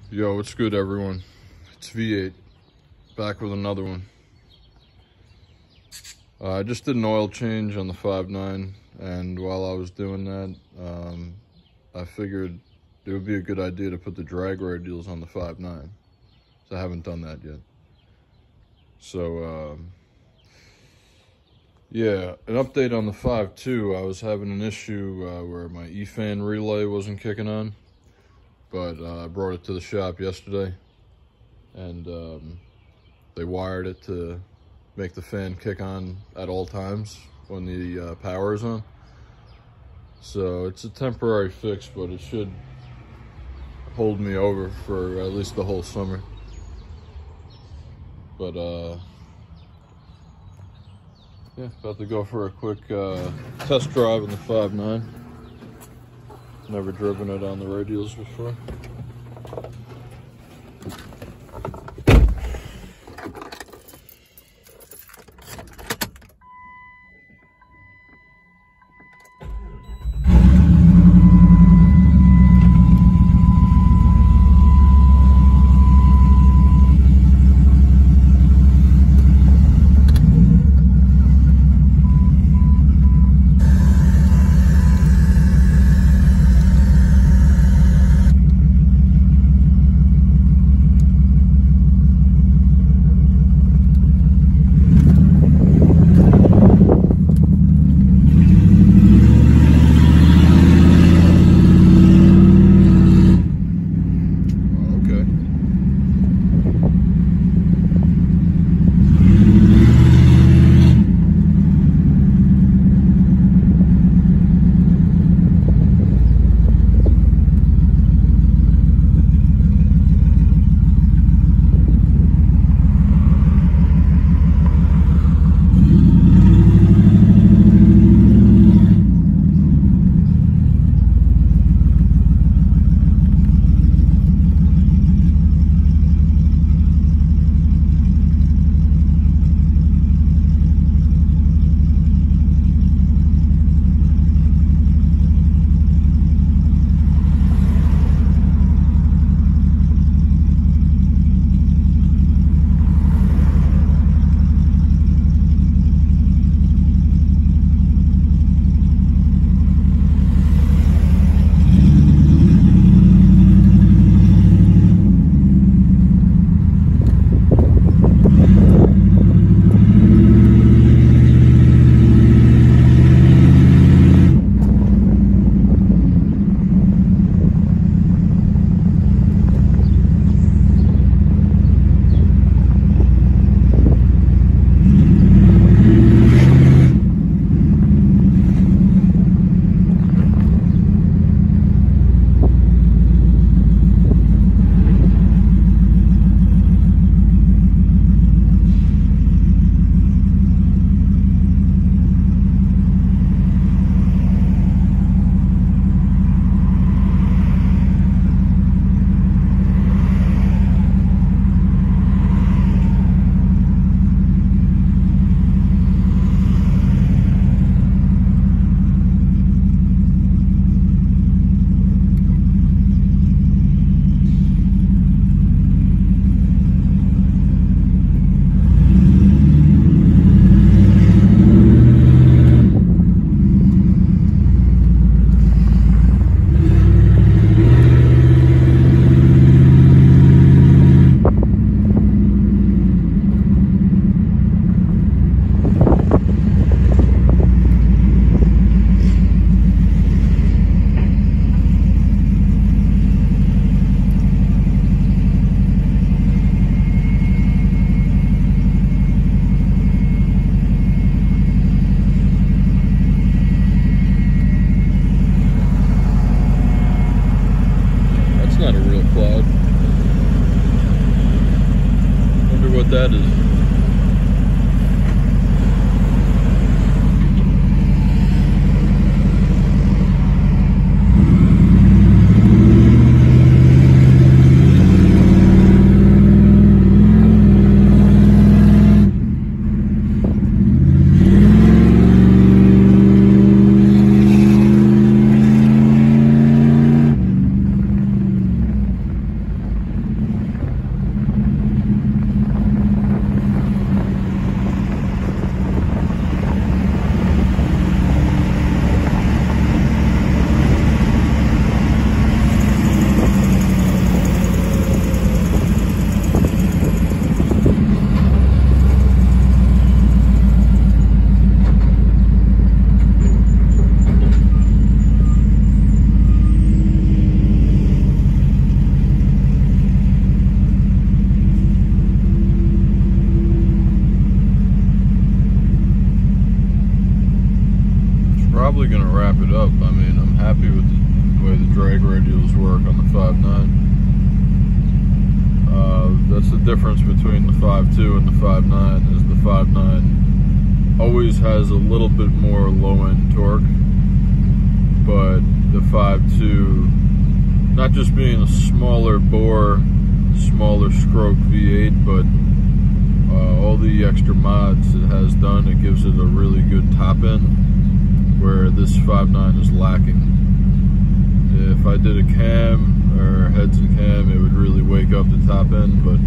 Yo, what's good, everyone? It's V8, back with another one. I just did an oil change on the 5.9, and while I was doing that, I figured it would be a good idea to put the drag radials on the 5.9. So I haven't done that yet. So, yeah, an update on the 5.2. I was having an issue where my E-fan relay wasn't kicking on. But I brought it to the shop yesterday, and they wired it to make the fan kick on at all times when the power is on. So it's a temporary fix, but it should hold me over for at least the whole summer. But yeah, about to go for a quick test drive in the 5.9. Never driven it on the radials before. What that is. wrap it up, I mean, I'm happy with the way the drag radials work on the 5.9. That's the difference between the 5.2 and the 5.9, is the 5.9 always has a little bit more low-end torque, but the 5.2, not just being a smaller bore, smaller stroke V8, but all the extra mods it has done, it gives it a really good top end, where this 5.9 is lacking. If I did a cam or heads and cam, it would really wake up the top end, but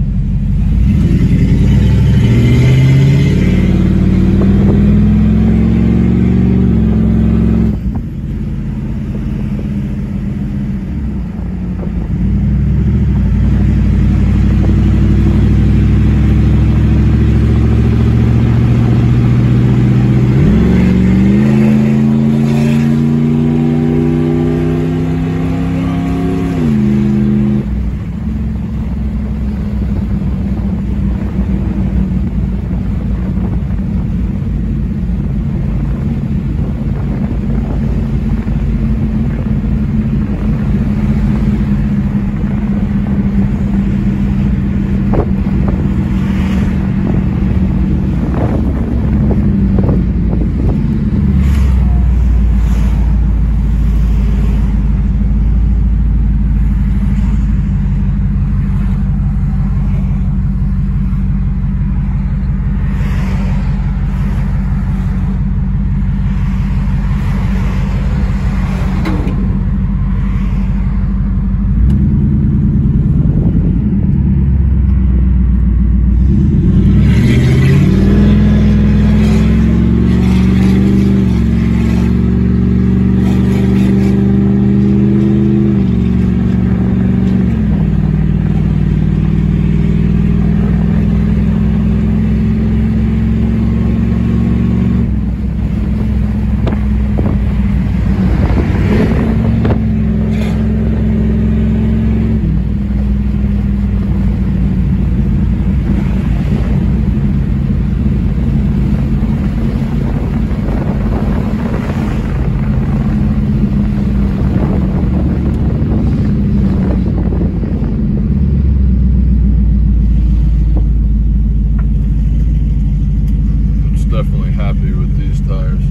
definitely happy with these tires.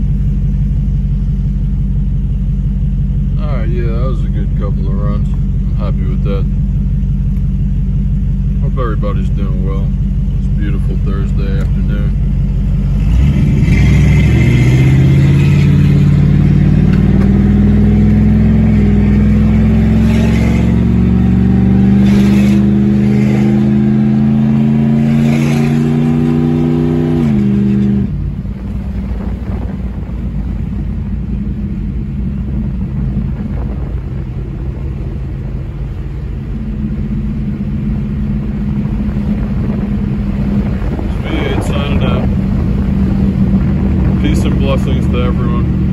Alright, yeah, that was a good couple of runs. I'm happy with that. Hope everybody's doing well. It's a beautiful Thursday afternoon. Peace and blessings to everyone.